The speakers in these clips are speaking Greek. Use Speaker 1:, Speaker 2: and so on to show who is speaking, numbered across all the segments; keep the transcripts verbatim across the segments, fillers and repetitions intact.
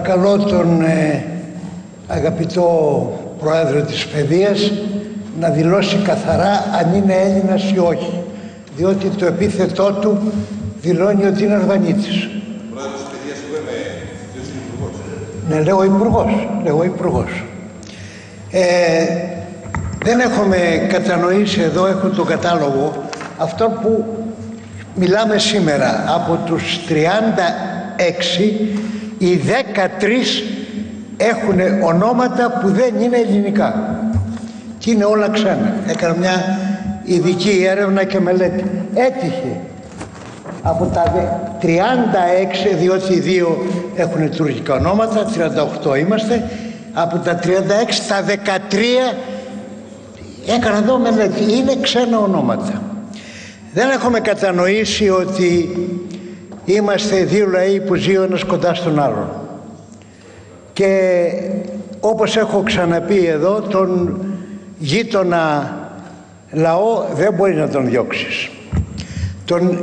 Speaker 1: Παρακαλώ τον ε, αγαπητό Πρόεδρο της Παιδείας να δηλώσει καθαρά αν είναι Έλληνας ή όχι, διότι το επίθετό του δηλώνει ότι είναι Αρβανίτης.
Speaker 2: Πρόεδρος της Παιδείας, εγώ είμαι ποιος είναι υπουργός.
Speaker 1: Ναι, λέω υπουργός, λέω υπουργός. Ε, δεν έχουμε κατανοήσει εδώ, έχω το κατάλογο, αυτό που μιλάμε σήμερα. Από τους τριάντα έξι, οι δεκατρείς έχουν ονόματα που δεν είναι ελληνικά και είναι όλα ξένα. Έκανα μια ειδική έρευνα και μελέτη. Έτυχε από τα τριάντα έξι, διότι οι δύο έχουν τουρκικά ονόματα, τριάντα οκτώ είμαστε, από τα τριάντα έξι τα δεκατρία έκανα εδώ μελέτη, είναι ξένα ονόματα. Δεν έχουμε κατανοήσει ότι είμαστε δύο λαοί που ζει ο ένας κοντά στον άλλον. Και όπως έχω ξαναπεί εδώ, τον γείτονα λαό δεν μπορεί να τον διώξεις. Τον...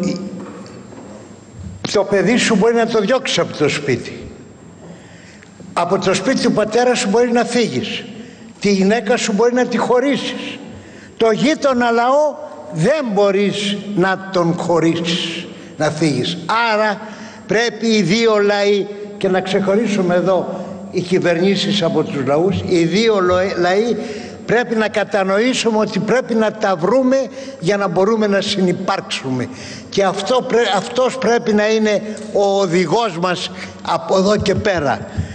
Speaker 1: Το παιδί σου μπορεί να το διώξεις από το σπίτι. Από το σπίτι του πατέρα σου μπορεί να φύγεις. Τη γυναίκα σου μπορεί να τη χωρίσεις. Το γείτονα λαό δεν μπορείς να τον χωρίσεις, να φύγεις. Άρα πρέπει οι δύο λαοί, και να ξεχωρίσουμε εδώ οι κυβερνήσεις από τους λαούς, οι δύο λαοί πρέπει να κατανοήσουμε ότι πρέπει να τα βρούμε για να μπορούμε να συνυπάρξουμε. Και αυτό, αυτός πρέπει να είναι ο οδηγός μας από εδώ και πέρα.